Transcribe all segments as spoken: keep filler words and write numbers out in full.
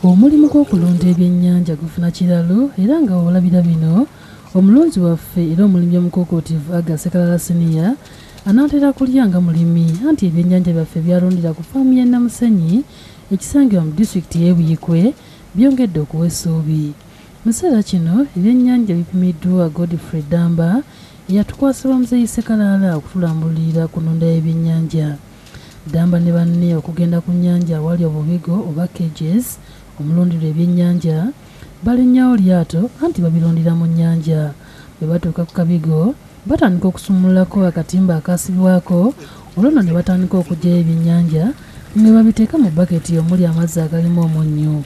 Omulimu gw'okulunda ebyennyanja gufuna kiralo era nga olabira bino omulunzi waffe era omulimi omukokootivu Agase Kalala Senior anaatera kulya nga mulimi anti ebyennyanja byaffe byalundira ku faamu y'e Namusenyi ekisangibwa mu disitulikiti y'e Buyikwe byongedde okuwa essuubi. Mu kiseera kino ebyennyanja bipimiddwa Godfrey Damba eyatukwasibwa Muzeeyi Ssekalaala okutulambulira ku nnunda y'ebyennyanja. Damba ne banne okugenda ku nnyanja awali obubigo oba cages omulundiro ebyennyanja balinnyawo lyato anti babirundira mu nnyanja. Bwe batuuka ku kabigo batandika okusumululako akatimba akaasibwako olwo nno ne batandika okuggyayo ebyennyanja nga babiteeka mu baketi omuli amazzi agalimu omunnyo.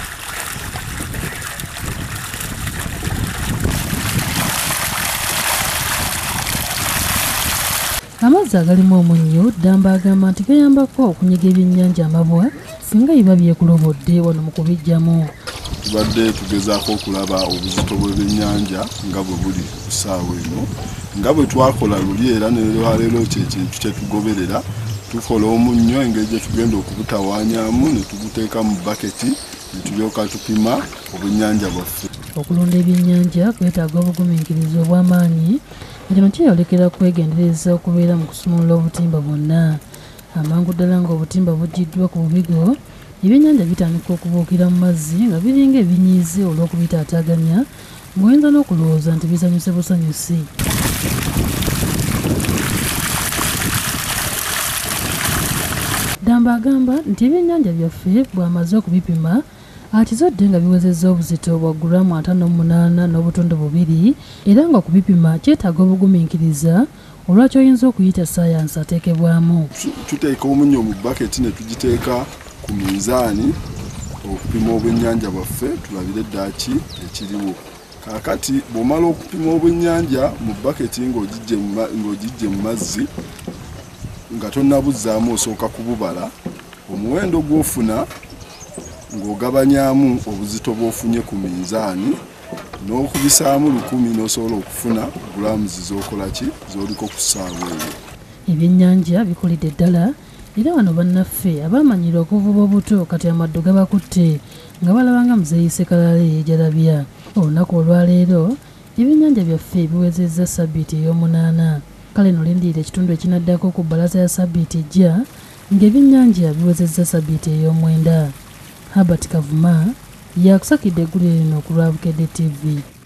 Amazzi agalimu omunnyo Damba agamba nti gayambako okunyiga ebyennyanja amabwa singa biba byekulobodde wano mu kubiggyamu. Tubadde tugezaako okulaba obuzito bw'ebyennyanja nga bwe buli ku ssaawa eno nga bwe twakola luli era neleero kyekintu kye tugoberera. Tukola omunnyo engeri gye tugenda okubutawaanyaamu ne tuguteeka mu baketi ne tulyoka tupima obwennyanja bwaffe. Okulunda ebyennyanja kwetaaga obugumiikiriza obw'amaanyi kino kyeyolekera kwegendereza okubeera mu kusumulula obutimba bwonna. Amangu ddala ng'obutimba buggiddwa ku bubigo ebyennyanja bitandika okubuukira mu mazzi nga biringa ebinyiize olw'okubitaataaganya ng'oyinza n'okulowooza nti bisanyuse busanyusi. Damba agamba nti ebyennyanja byaffe bw'amaze okubipima akizodde nga biwezezza obuzito bwa ggulaamu ataano mu munaana n'obutundu bubiri era nga okubipima kyetaaga obugumiikiriza olwaki oyinza okuyita saayansi ateekebwamu. Tuteeka omunnyo mu baketi ne tugiteeka ku minzaani okupima obwennyanja bwaffe tulabire ddaaki ekiriwo. Kaakati bw'omala okupima obwennyanja mu baketi ng'ogijje mu mazzi nga tonnabuzzaamu osooka kububala omuwendo gw'ofuna ng'ogabanyaamu obuzito bw'ofunye ku minzaani n'okubisaamu lukumi n'osobola okufuna gulaamuzi z'okola ki z'oliko ku ssaawa eyo. Ebyennyanja bikulidde ddala era wano bannaffe abaamanyirwa okuvuba obuto kati amaddu gabakutte nga balabanga Muzeeyi Ssekalaala eyeejalabya. Olunaku olwaleero ebyennyanja byaffe biwezezza sabbiiti ey'omunaana. Kale no lindiira ekitundu ekinaddako ku bbalaza ya sabbiiti ejja ng'ebyennyanja biwezezza sabbiiti ey'omwenda. Herbert Kavuma yakusakidde eggulire lino ku lwa Bukedde T V.